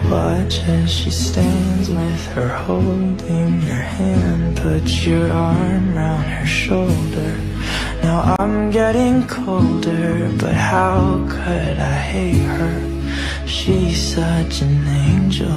Watch as she stands with her holding your hand. Put your arm round her shoulder. Now I'm getting colder, but how could I hate her? She's such an angel.